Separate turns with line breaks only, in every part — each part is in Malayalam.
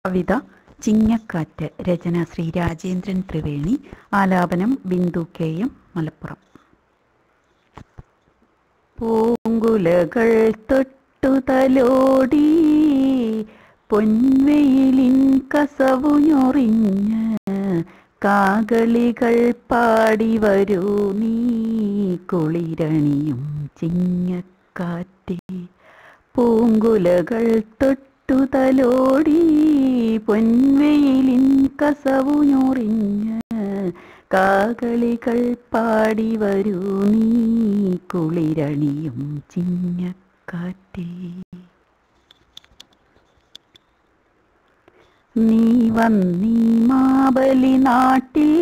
കവിത ചിങ്ങക്കാറ്റ്. രചന ശ്രീ രാജേന്ദ്രൻ ത്രിവേണി. ആലാപനം ബിന്ദു കെ.എം. മലപ്പുറം. പൂങ്കുലകൾ തൊട്ടു തലോടി പൊൻവെയിലിൻ കസവു ഞൊറിഞ്ഞ് കാകളികൾ പാടി വരൂ നീ കുളിരണിയും ചിങ്ങക്കാറ്റേ. പൂങ്കുലകൾ തൊട്ടു തലോടി പൊൻവെയിലിൻ കസവു ഞൊറിഞ്ഞ് കാകളികൾ പാടി വരൂ നീ കുളിരണിയും ചിങ്ങക്കാറ്റേ. നീ വന്നീ മാബലി നാട്ടിൽ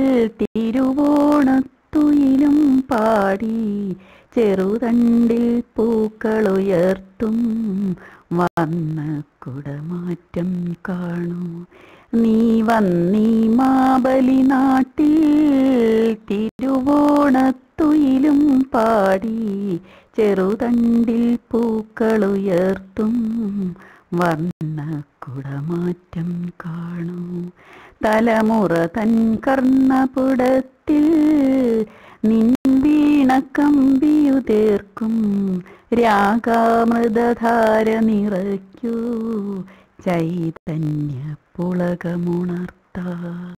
തിരുവോണത്തുയിലും പാടി ചെറുതണ്ടിൽ പൂക്കളുയർത്തും വന്ന കുടമാറ്റം കാണൂ. നീ വന്നീ മാബലി നാട്ടിൽ തിരുവോണത്തുയിലും പാടി ചെറുതണ്ടിൽ പൂക്കളുയർത്തും വർണ്ണ കുടമാറ്റം കാണൂ. തലമുറ തൻ കർണപുടത്തിൽ നിൻ വീണ കമ്പിയുതേർക്കും രാഗാമൃതധാര നിറയ്ക്കൂ ചൈതന്യ പുളകമുണർത്താ.